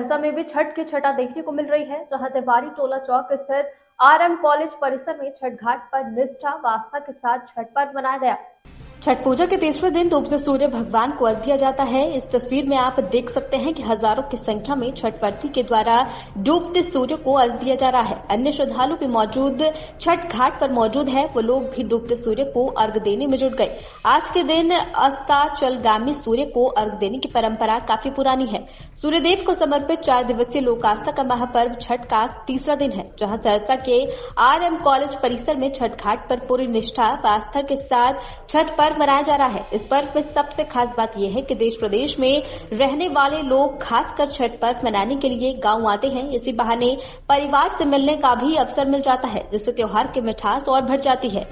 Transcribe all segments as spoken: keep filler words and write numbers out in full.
सहरसा में भी छठ की छटा देखने को मिल रही है, जहां तिवारी टोला चौक स्थित आर एम कॉलेज परिसर में छठ घाट पर निष्ठा व आस्था के साथ छठ पर्व मनाया गया। छठ पूजा के तीसरे दिन डूबते सूर्य भगवान को अर्घ्य दिया जाता है। इस तस्वीर में आप देख सकते हैं कि हजारों की संख्या में छठ व्रती के द्वारा डूबते सूर्य को अर्घ्य दिया जा रहा है। अन्य श्रद्धालु भी मौजूद छठ घाट पर मौजूद है, वो लोग भी डूबते सूर्य को अर्घ्य देने में जुट गए। आज के दिन अस्ताचलगामी सूर्य को अर्घ्य देने की परंपरा काफी पुरानी है। सूर्यदेव को समर्पित चार दिवसीय लोक आस्था का महापर्व छठ का तीसरा दिन है, जहां सहरसा के आर एम कॉलेज परिसर में छठ घाट पर पूरी निष्ठा व आस्था के साथ छठ पर्व मनाया जा रहा है। इस पर्व में सबसे खास बात यह है कि देश प्रदेश में रहने वाले लोग खासकर छठ पर्व मनाने के लिए गांव आते हैं। इसी बहाने परिवार से मिलने का भी अवसर मिल जाता है, जिससे त्योहार की मिठास और बढ़ जाती है।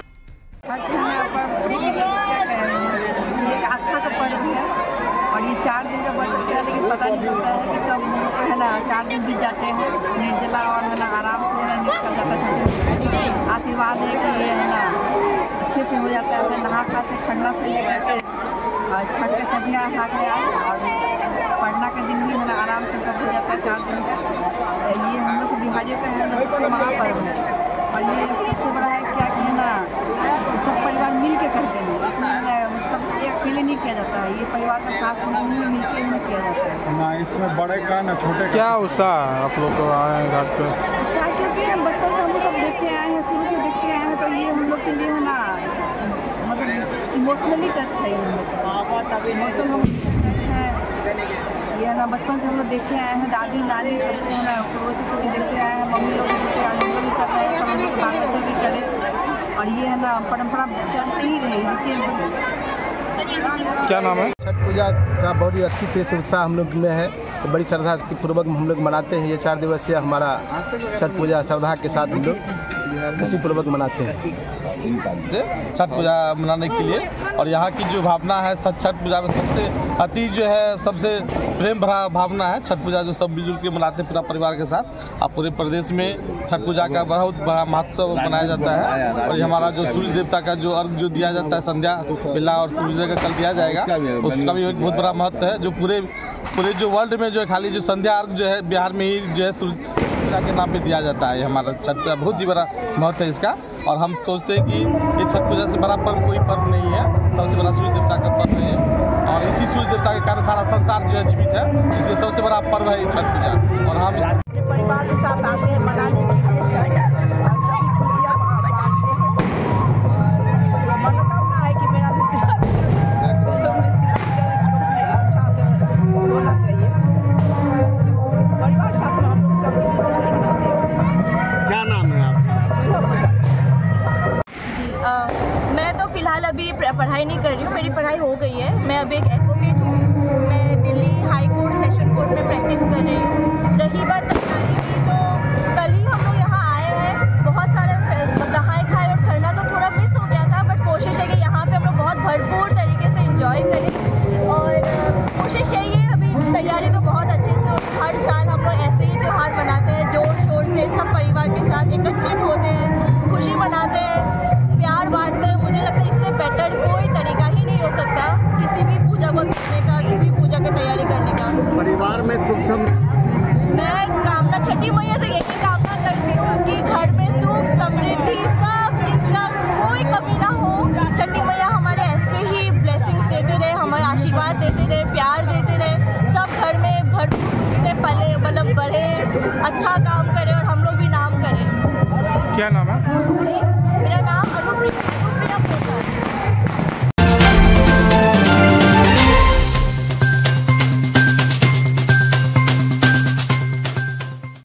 आस्था का पर्व है और ये चार दिन का पर्व है, लेकिन पता नहीं चलता है कि कब है ना चार दिन बीत जाते हैं निर्जला और है ना आराम से है ना निकल जाता है। आशीर्वाद है कि ये है ना अच्छे से हो जाता है। नहा खा से खड़ना से लेकर छठ के सजिया खा के आए और पढ़ना के दिन भी है ना आराम से सब हो जाता है चार दिन का। ये हम लोग बिहारियों का है ना महापर्व है और ये सबसे बड़ा है क्या कि है ना सब परिवार मिल के करते हैं। इसमें सब अकेले नहीं किया जाता है, ये परिवार का साथ में मिल के नहीं किया जाता है ना। इसमें बड़े का ना छोटे क्या उत्साह आप लोग को आए हैं घाट पे? उत्साह क्योंकि हम बच्चों से हम सब देखते आए हैं, शुरू से देखते आए हैं, तो ये हम लोग के लिए है ना मतलब इमोशनली टच है। हम लोग इमोशनल हम टच है ये है ना। बचपन से हम लोग देखे आए हैं, दादी नानी सबसे है ना पूर्वजों से भी देखते आए हैं, मम्मी लोग भी देखते आए भी कर रहे हैं, हम लोग बाल बच्चे भी करें और ये है ना परंपरा चलते ही रहेगी। क्या नाम है? छठ पूजा का बहुत ही अच्छी तरह से उत्साह हम लोग में है, तो बड़ी श्रद्धा के पूर्वक हम लोग मनाते हैं। ये चार दिवसीय हमारा छठ पूजा श्रद्धा के साथ हम लोग खुशी पूर्वक मनाते हैं छठ पूजा मनाने के लिए। और यहाँ की जो भावना है छठ पूजा में सबसे अति जो है सबसे प्रेम भरा भावना है। छठ पूजा जो सब मिलजुल के मनाते हैं पूरा परिवार के साथ। अब पूरे प्रदेश में छठ पूजा का बहुत बड़ा महत्व मनाया जाता है। और हमारा जो सूर्य देवता का जो अर्घ जो दिया जाता है संध्या बेला और सूर्य का कल दिया जाएगा, उसका भी एक बहुत बड़ा महत्व है। जो पूरे पूरे जो वर्ल्ड में जो है खाली जो संध्या अर्घ जो है बिहार में ही जो है सूर्य पूजा के नाम पे दिया जाता है। हमारा छठ पूजा बहुत ही बड़ा महत्व है इसका। और हम सोचते हैं कि ये छठ पूजा से बड़ा पर्व कोई पर्व नहीं है, सबसे बड़ा सूर्य देवता का पर्व है और इसी सूर्य देवता के कारण सारा संसार जो है जीवित है, इसलिए सबसे बड़ा पर्व है ये छठ पूजा। और हम अपने परिवार के साथ आते हैं मनाने के लिए और सभी खुशियाँ बांटते हैं और मनोकामना है कि मेरा भी अच्छा से होना चाहिए। परिवार के साथ में हम लोग सब खुशियाँ मनाते हैं। क्या नाम है आप? मैं तो फिलहाल अभी पढ़ाई नहीं कर रही हूँ, मेरी पढ़ाई हो गई है। मैं अभी एक एडवोकेट हूँ, मैं Delhi high court session court में प्रैक्टिस कर रही हूँ। रही बात तैयारी की, तो कल ही हम लोग यहाँ आए हैं। बहुत सारे नहाए खाए और खरना तो थोड़ा मिस हो गया था, बट कोशिश है कि यहाँ पे हम लोग बहुत भरपूर तरीके से इंजॉय करें। और कोशिश यही है, अभी तैयारी तो बहुत अच्छे से। हर साल हम लोग ऐसे ही त्यौहार मनाते हैं जोर शोर से, सब परिवार के साथ एकत्रित होते हैं, खुशी मनाते हैं, प्यार बांटते हैं। मुझे लगता है इससे बेटर कोई तरीका ही नहीं हो सकता किसी भी पूजा को करने का, किसी पूजा की तैयारी करने का। परिवार में सुख समृद्धि, मैं कामना छठी मैया से यही कामना करती हूँ कि घर में सुख समृद्धि सब चीज़ का कोई कमी ना हो। छठी मैया हमारे ऐसे ही ब्लेसिंग्स देते रहे, हमें आशीर्वाद देते रहे, प्यार देते रहे, सब घर में भरपूर से पले मतलब बढ़े, अच्छा काम करे और हम लोग भी नाम करें। क्या नाम है? जी